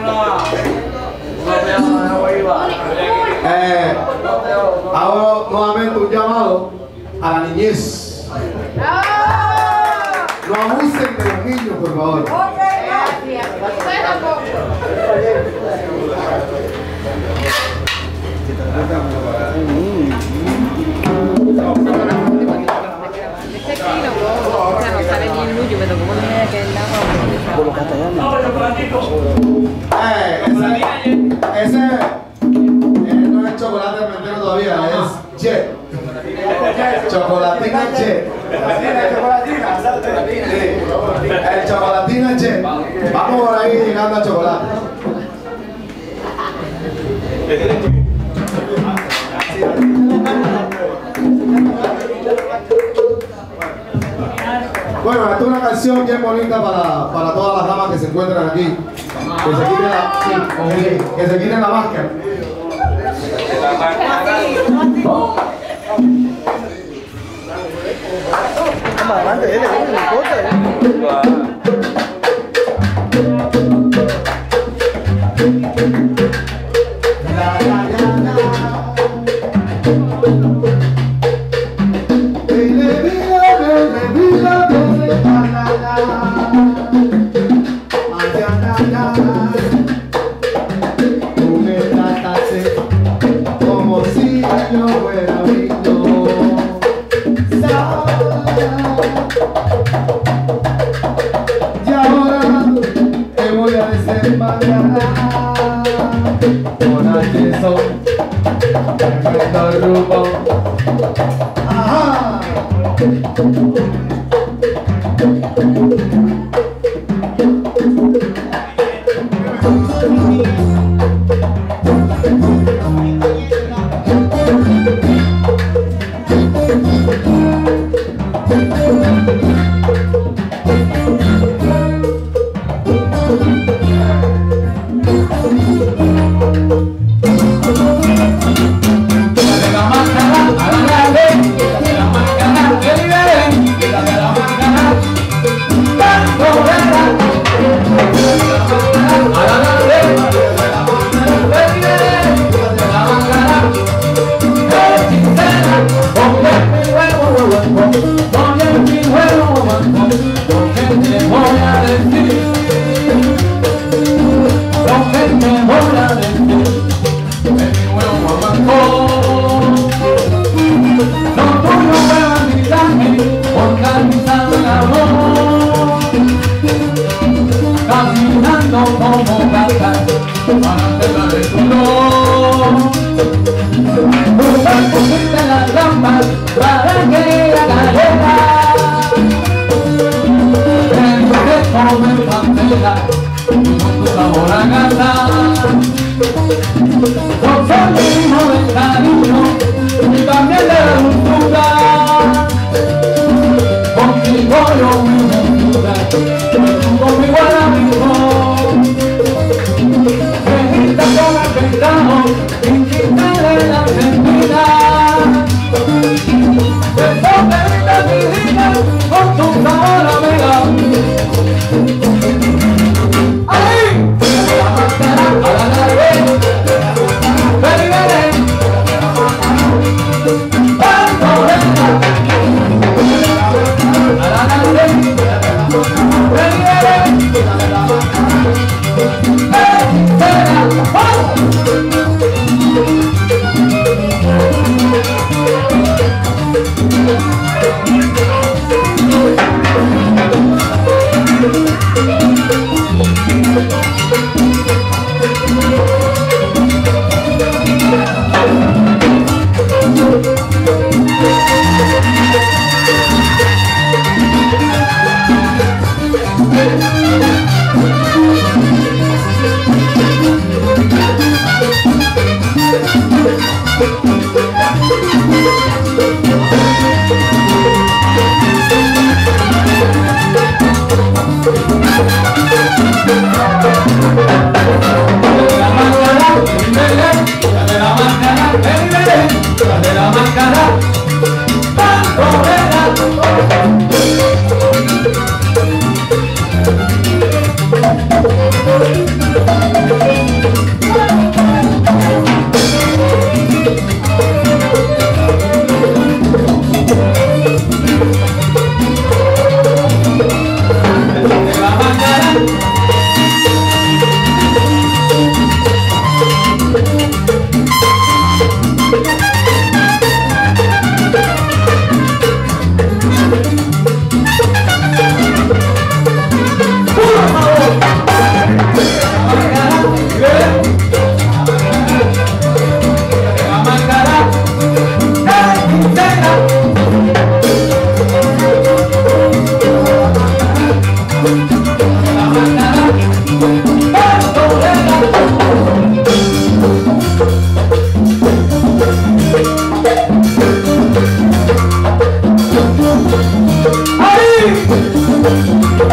Hago nuevamente un llamado a la niñez. No abusen de los niños, por favor. Ese no es chocolate mentero todavía, es Jet. Chocolatina Jet. El chocolatina Jet. Vamos por ahí llegando a chocolate. Bueno, esta es una canción bien bonita para todas las damas que se encuentran aquí. Que se quiten la máscara. Tú me trataste como si yo fuera rico. Y ahora te voy a desembarcar con atención, tremendo rumbo. Ajá. Caminando como gata para pegar el color. Buscar cogerte las gambas para que la galera tengo que comer pantera con tu sabor a gata. Con sonido de cariño y también de dulzura. Contigo yo me jura, conmigo al amigo. Veniste con el pecado sin quitarle la sentida. Desde mi vida con tu sabor amiga. ¡Ahí! La máscara a la nariz. ¡Ven, ven!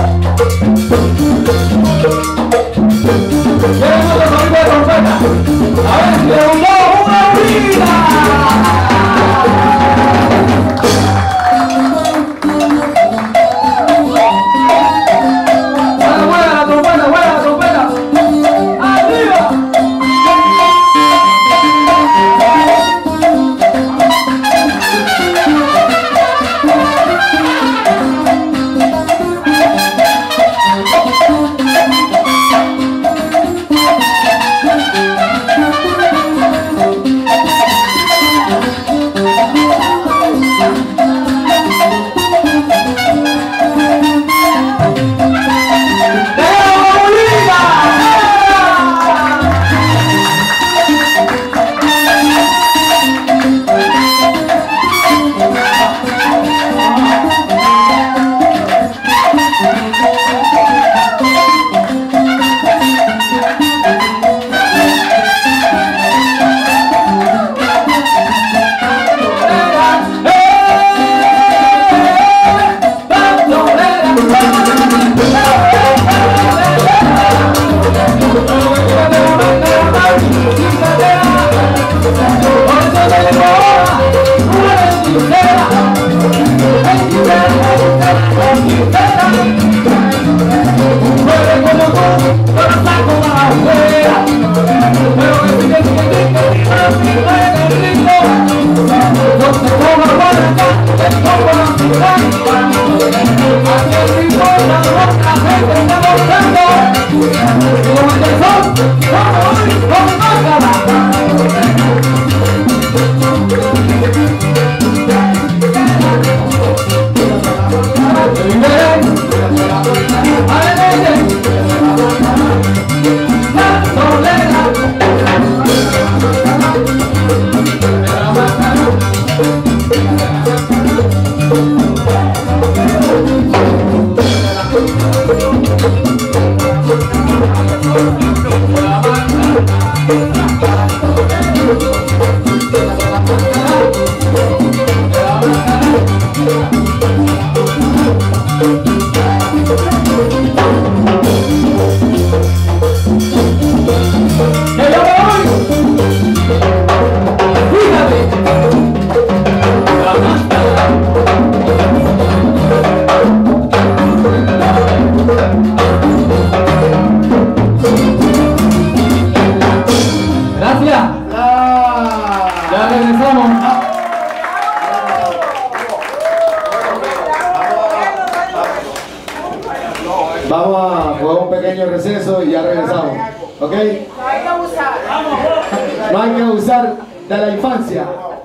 Vamos a jugar un pequeño receso y ya regresamos. ¿Ok? No hay que abusar. No hay que abusar de la infancia.